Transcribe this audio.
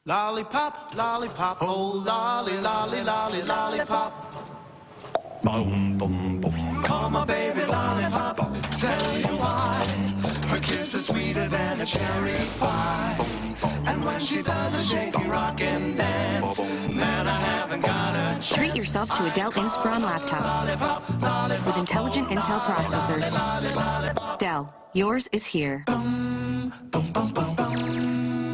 Lollipop, lollipop, oh lolly, lolly, lolly, lollipop. Boom, boom, boom. Call my baby lollipop, tell you why. Her kiss is sweeter than a cherry pie. And when she does a shaky rockin' dance, man, I haven't got a chance. Treat yourself to a Dell Inspiron laptop with intelligent Intel processors. Dell, yours is here. Bum, bum, bum, bum, bum.